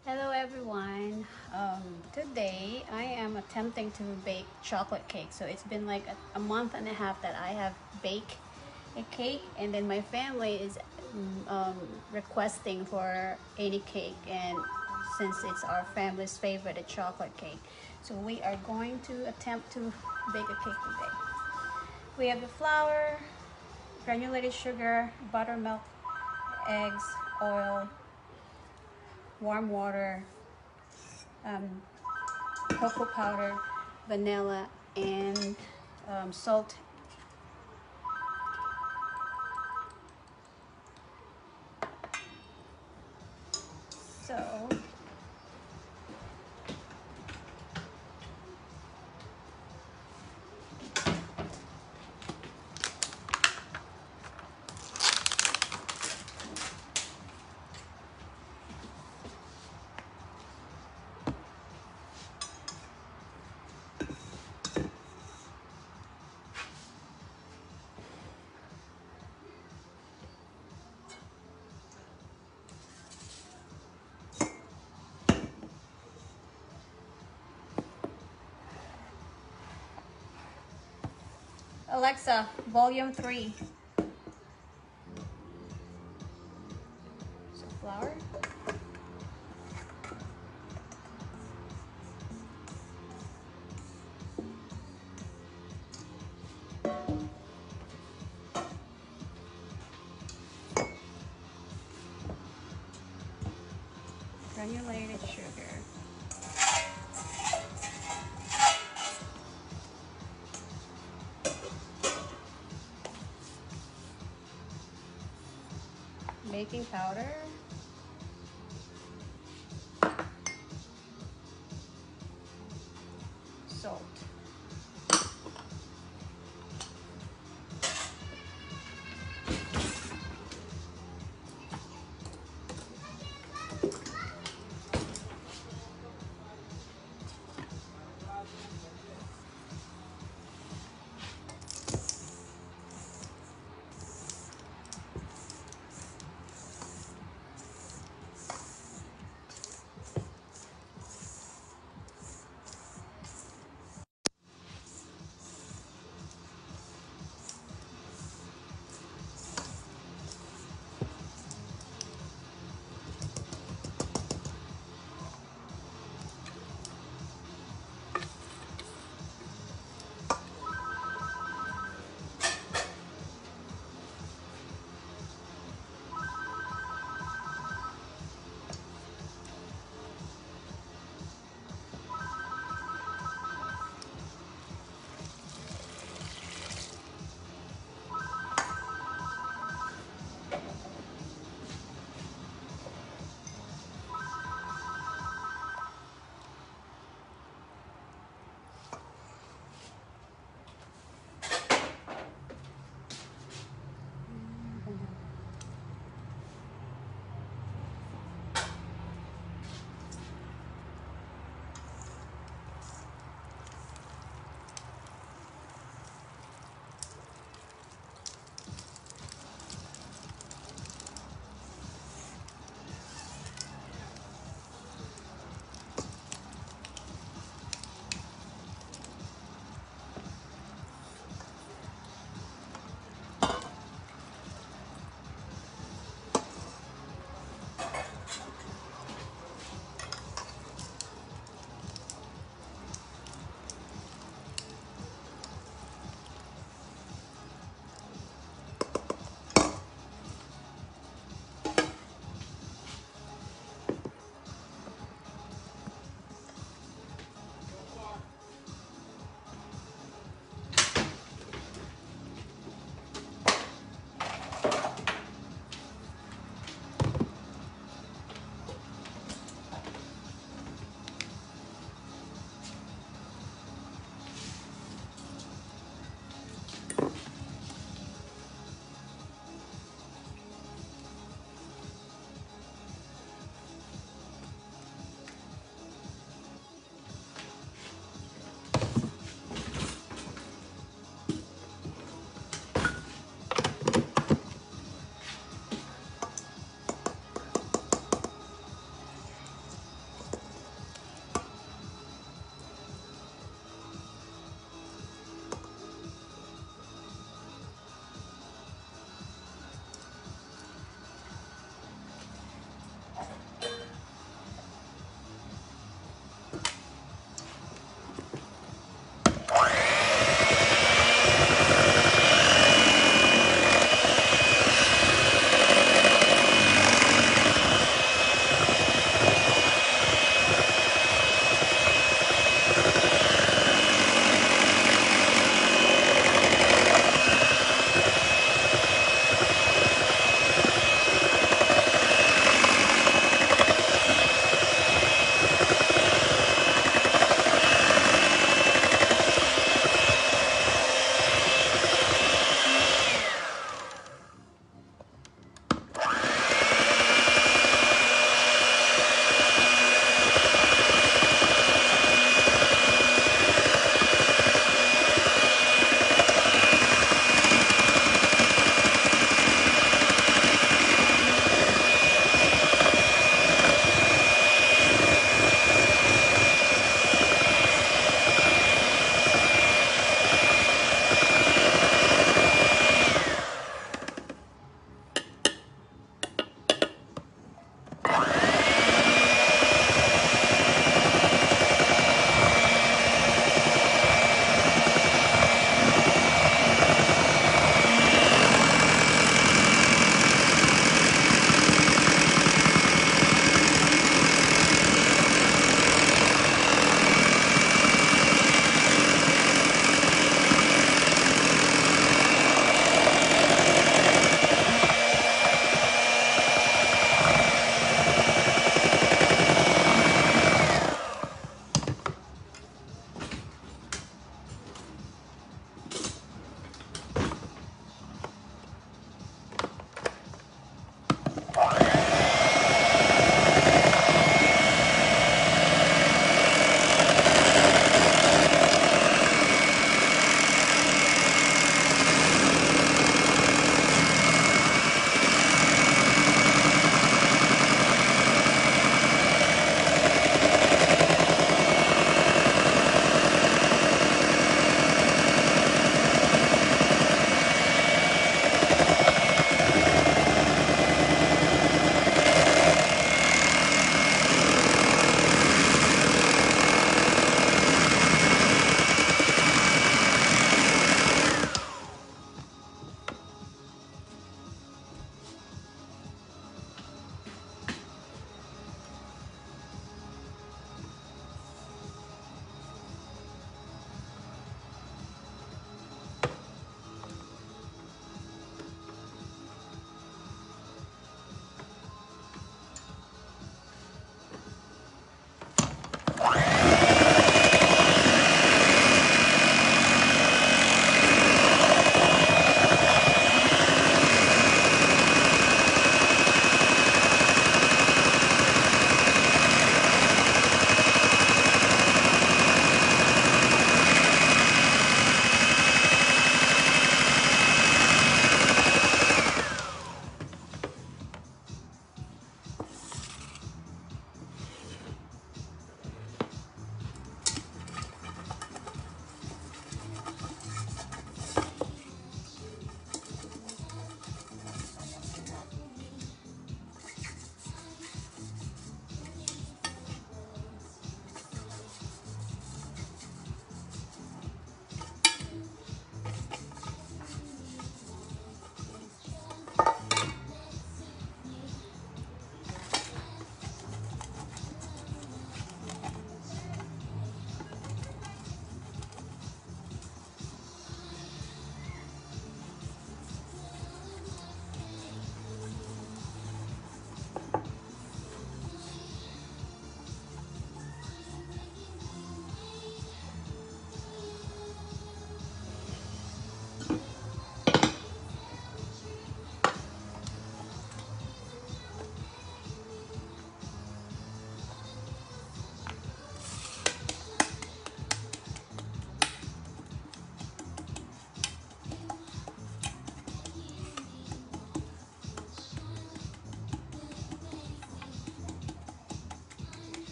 Hello everyone. Today I am attempting to bake chocolate cake. So it's been like a month and a half that I have baked a cake, and then my family is requesting for any cake, and since it's our family's favorite, a chocolate cake, so we are going to attempt to bake a cake today. We have the flour, granulated sugar, buttermilk, eggs, oil, warm water, um, cocoa powder, vanilla, and salt. So Alexa, volume 3. So flour, granulated sugar, baking powder, salt.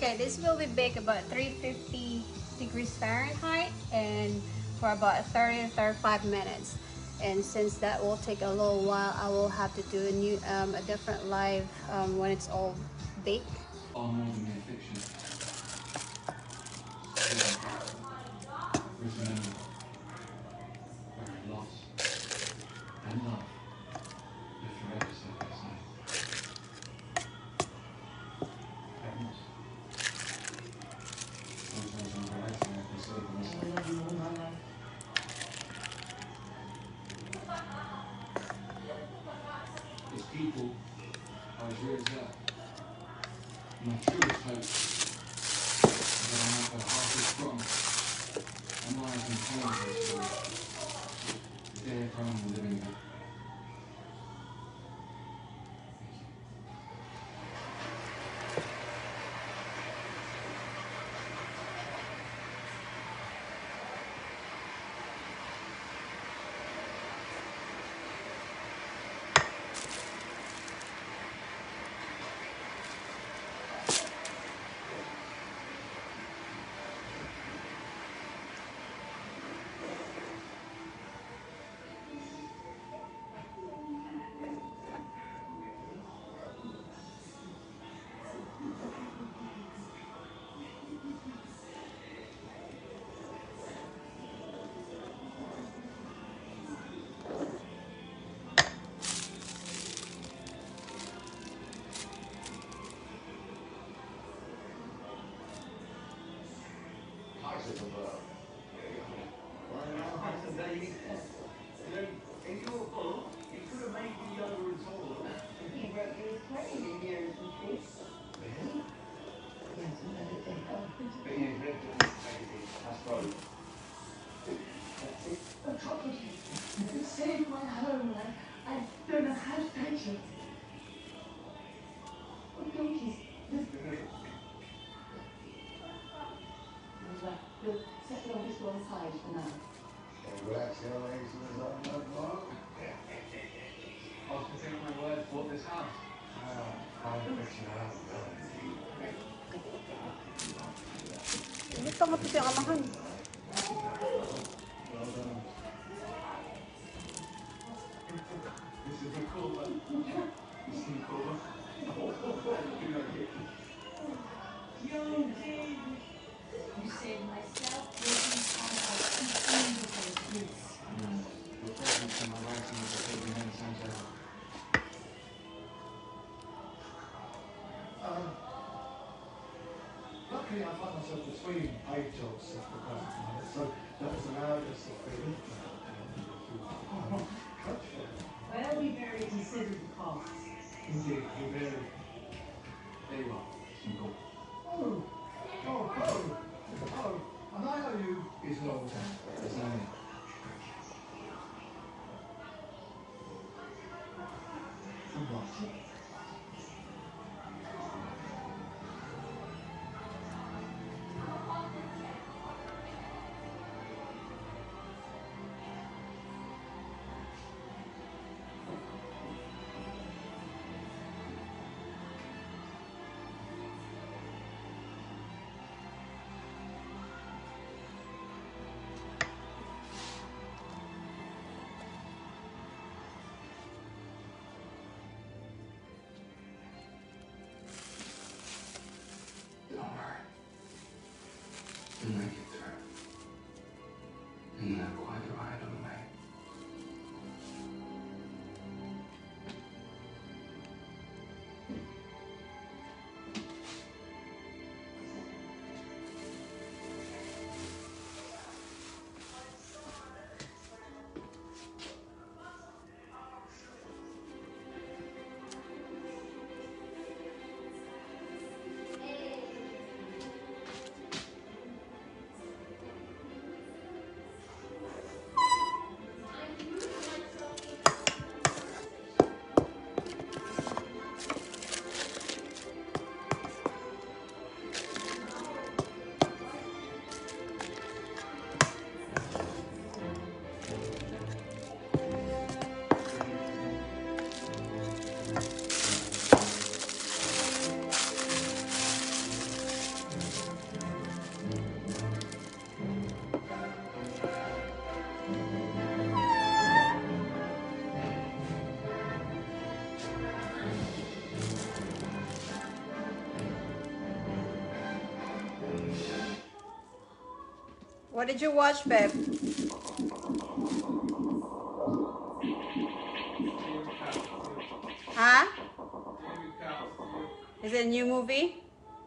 Okay, this will be baked about 350 degrees Fahrenheit and for about 30 to 35 minutes. And since that will take a little while, I will have to do a different live when it's all baked. Far more than mere fiction. Written memoir, where loss and love live forever side by side. Happiness. Sometimes I'm writing, I can say to myself, I love you all my life. As people are as real as that. My truest hope is that I might go half as strong and lies in pain as strong. Dare from the living again. In your book, you could have made me younger and taller. He wrote you was 20 in years and feet. Really? Yes, another day. But you've lived in this magazine, that's right. That's it. A property. It saved my home. I don't know how to pay you. What donkeys? We'll set all this one side for now. Congratulations on the book. I was to take my word for this house. I'll put you out well indeed. Gusto mo ito siyang amahan. Well done. This is a cool one. You seem cool. Good idea. You did. You saved myself, Jason, and our two beautiful kids. Your presence and my writing is a baby man sounds over. Luckily, I find myself between paid jobs at the present moment, so that has allowed us to fit in coach for it. Well, we barely considered the costs. Indeed, we vary. There you are. Simple. Oh, an IOU is an old town. There's no need. And what? What did you watch, babe? Huh? Is it a new movie?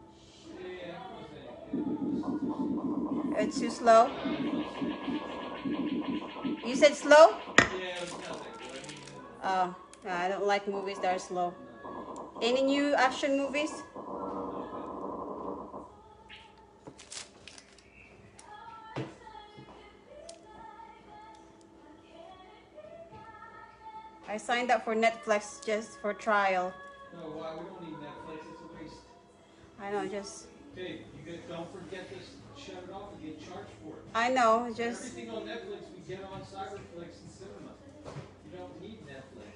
It's too slow? You said slow? Oh, no, I don't like movies that are slow. Any new action movies? I signed up for Netflix just for trial. No, why? We don't need Netflix. It's a waste. I know, just... Okay, don't forget to shut it off and get charged for it. I know, just... Everything on Netflix we get on Cyberflix and Cinema. You don't need Netflix.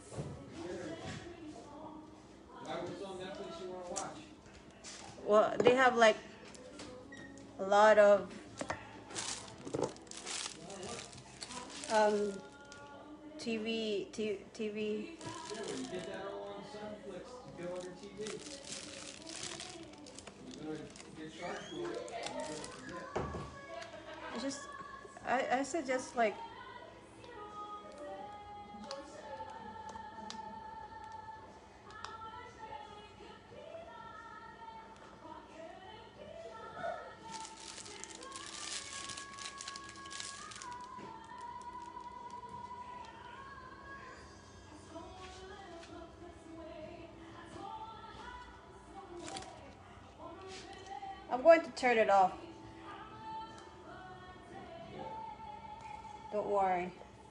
Why? What's on Netflix you want to watch? Well, they have like a lot of TV. Yeah, well, you get that all on Cyberflix to go on your TV. You're going to get charged for it. You're going to forget. I just, I said just like, I'm going to turn it off. Don't worry.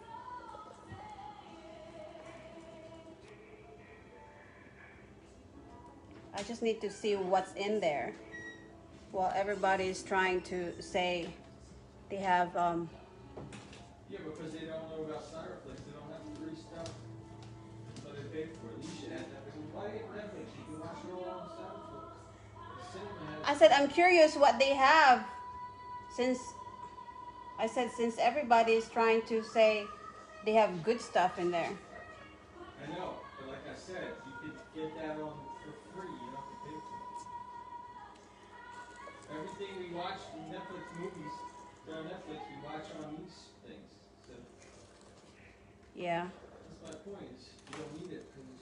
I just need to see what's in there. While everybody's trying to say they have, Yeah, because they don't know about Cyberflix. They don't have free stuff. So they pay for it. You should add that. Because why get Netflix? You can watch it all on Cyberflix. The Cinema has... I said I'm curious what they have since, I said since everybody is trying to say they have good stuff in there. I know, but like I said, you could get that on for free. You don't have to pay for it. Everything we watch from Netflix movies, they're on Netflix, we watch on these things. So Yeah. that's my point. Is you don't need it because...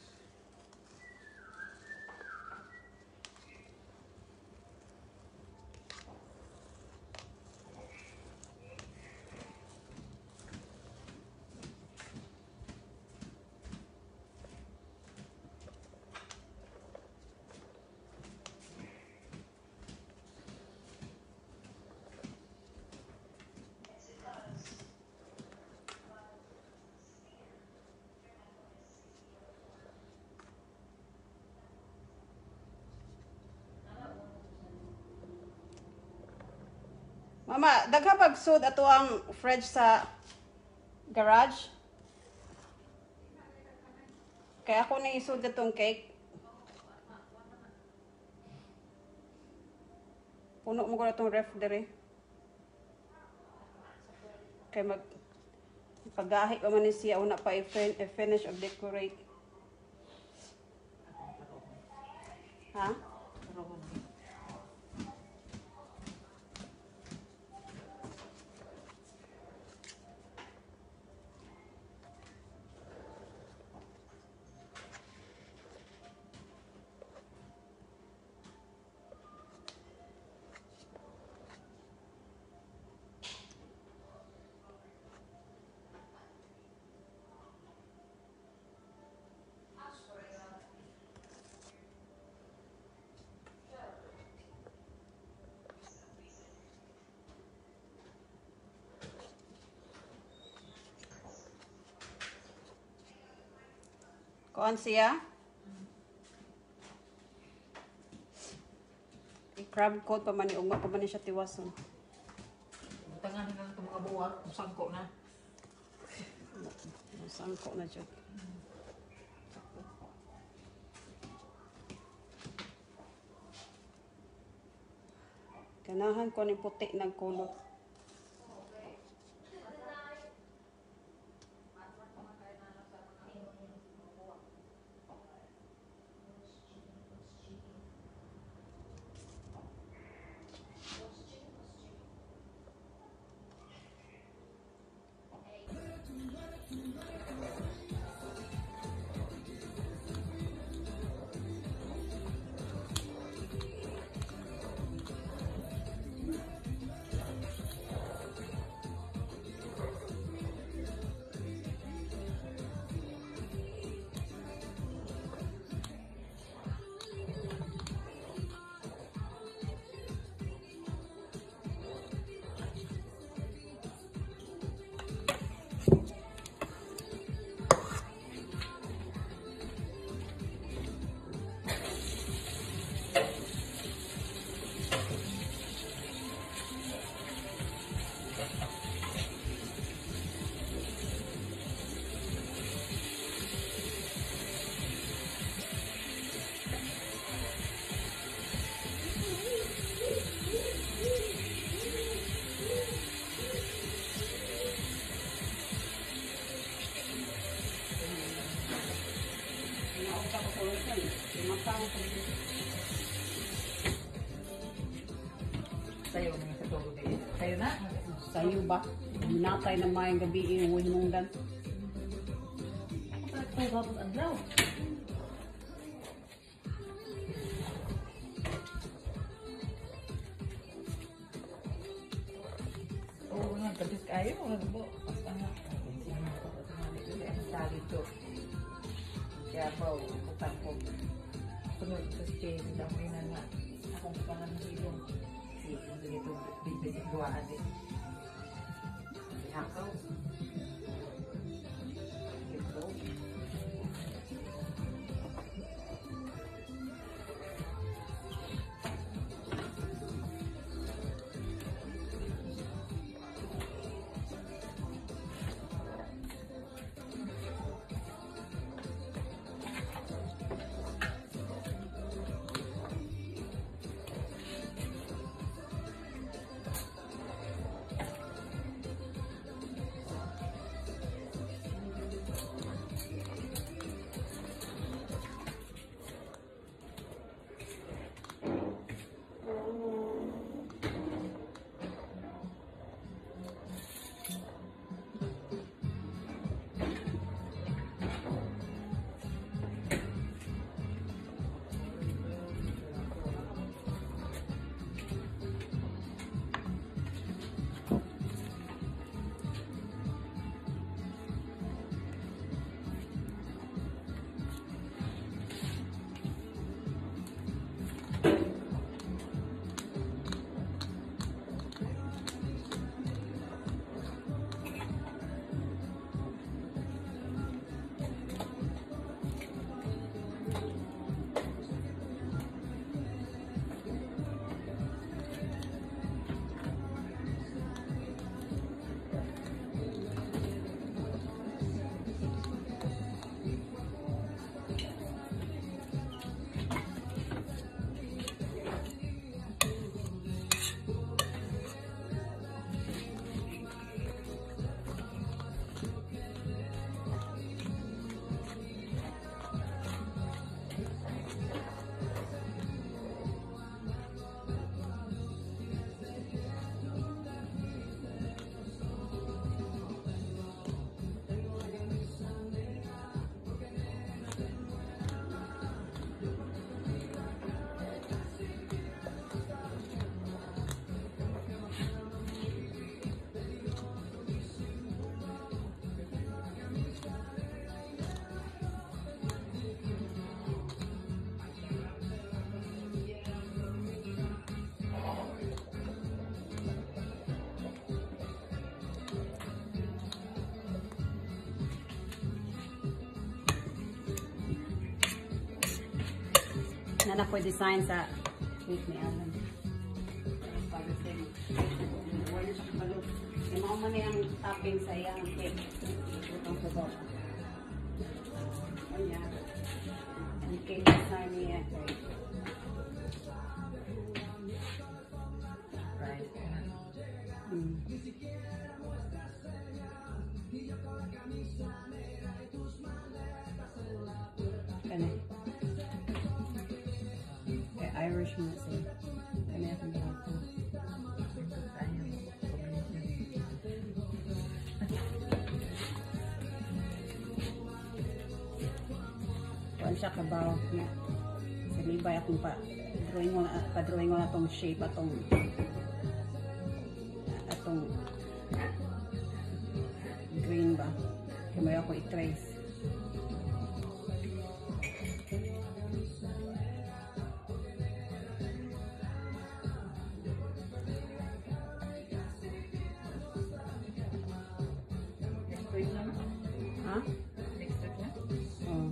Mama, dagha pagsud ato ang fridge sa garage. Kaya ako na isud itong cake. Puno mo ko na itong ref dere. Kaya pag-ahi pa man siya, una pa i-finish or decorate. Ha? Kuan siya? I-crab coat pa man ni ugma pa man ni siya tiwason. Tangan na lang itong mga buwak, sangko na. Sangko na siya. Ganahan ko ni puti nagkulot. decoration. Matang sa Sayo mga sa turo din. Sayo na. sayo ba? Minatay na mayang gabi iuwi mong dan. Ay, tapos adlaw. Oo nga, tapos kayo mga gabo. Basta nga. Ang sali to. Kaya ba, butang ko. Sunod sa stage, dami na nga. Akong pangan ng ilong. Sige ito, bibig duwaan din. Hakaw. Ito. Na po design sa cake ni Alan. Para sa wala siya kapalog. Yung mga man yung topping sa iyang cake. Itong sa baba. Ayan. Ang cake design niya. Right. Kani. Irish mo siya. Kani akong gato. Kuan siya kabaw niya. Sa libay akong pa-drawing mo na tong shape atong green ba. Kamay ako i-trace. Ha? Oh.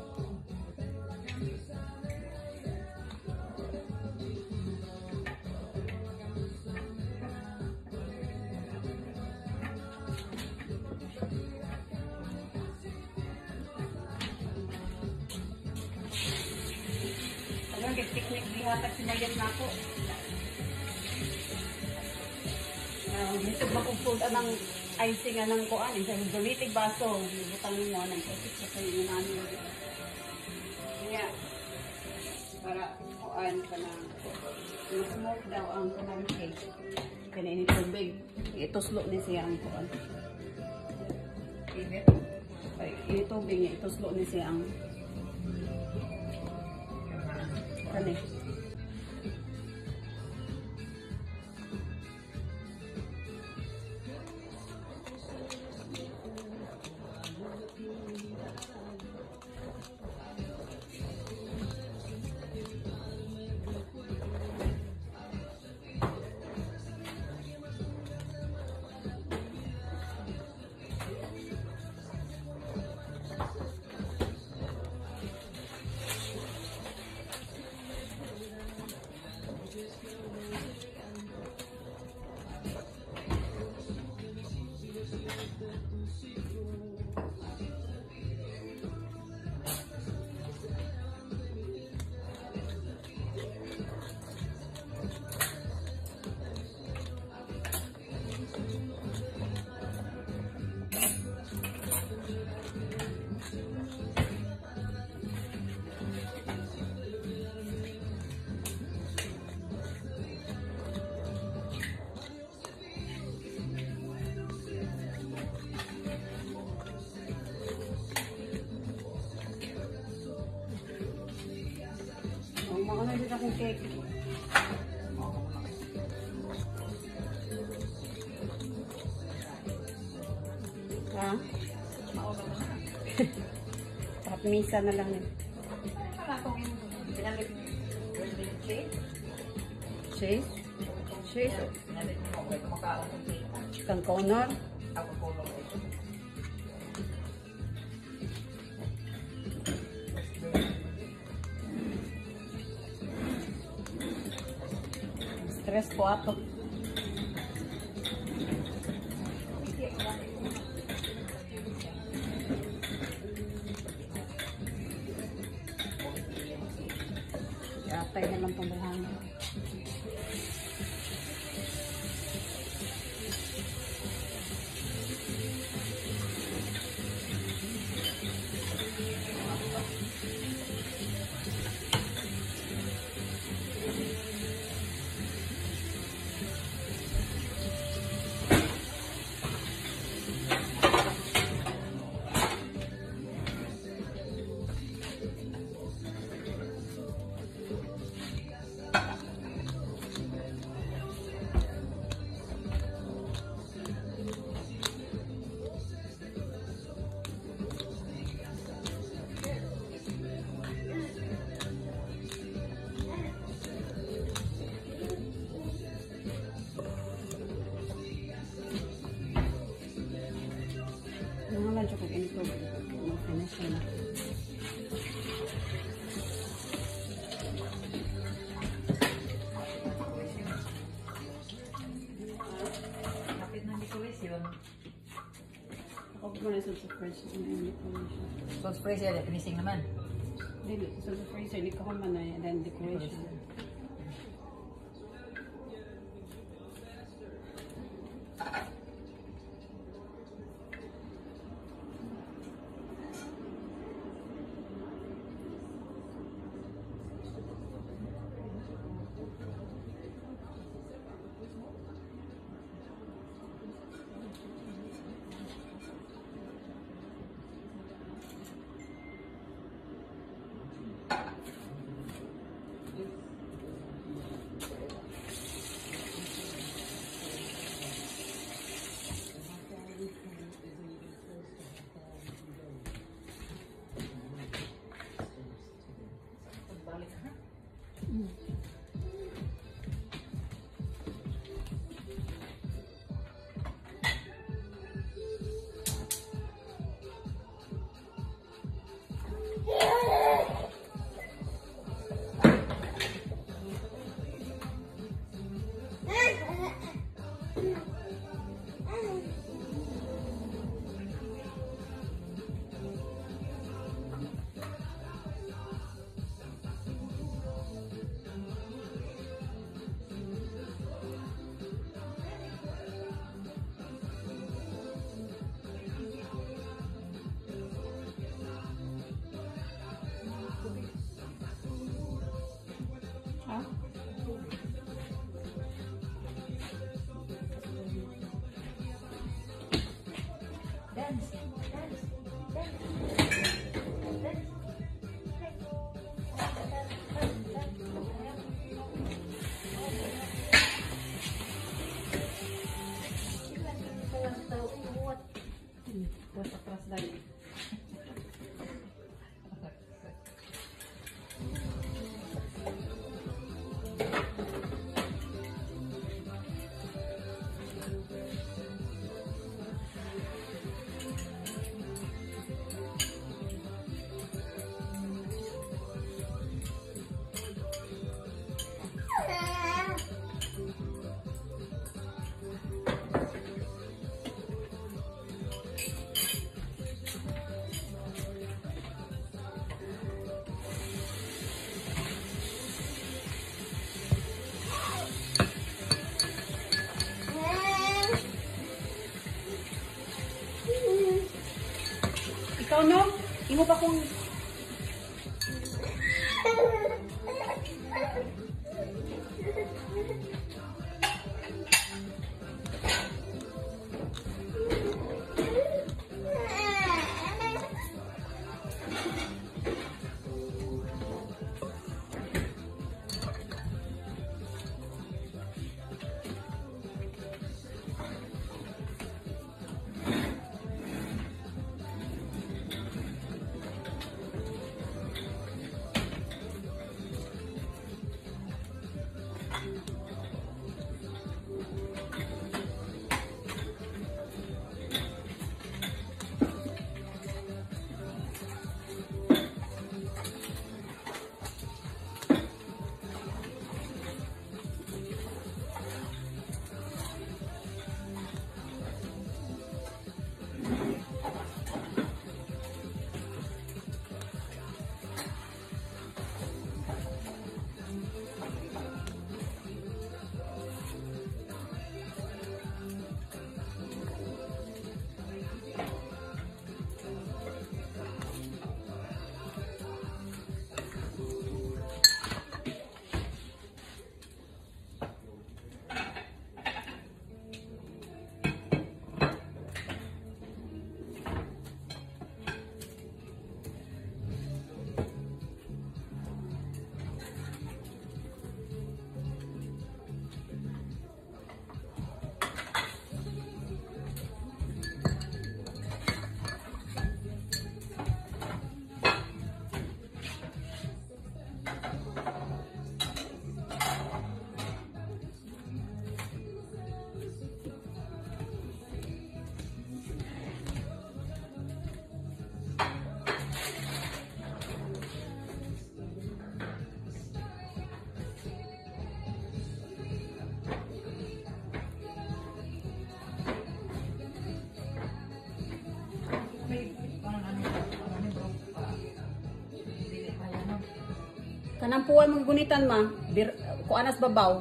Ano, picnic dihatag sinayat na ako. Dito ba kung food anang icing anang kuan, sa gamitig baso, butang mo nang kasi sa kayo nani. Kaya kuan ka na smoke daw ang kanang cake. Kaya ini tubig. Ituslo ni siya ang kuan. Init. Ay, ini tubig niya. Ituslo ni siya ang kani. Mauna din akong cake. Ha? Mauna na. At misa na lang yun. Wala akong pinalit birthday cake. Cheese? Cheese? Pinalit mo. May kumakaon ng cake. Kang corner? Ako kulong ito. Stress po ato. Atay na lang pambuhangin. Nangalan siya kung ito. Mag-finish na. Kapit ng decoration. Ako ko na sa freezer na yung decoration. So, spray siya. Finishing naman. Dili, sa freezer, hindi ko man na yung decoration. Balik ha? ba kung... Kanang puwan mong gunitan ma, kuanas babaw.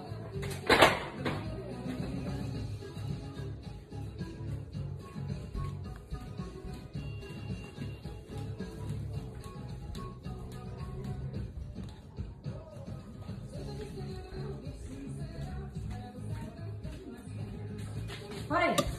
Hoy!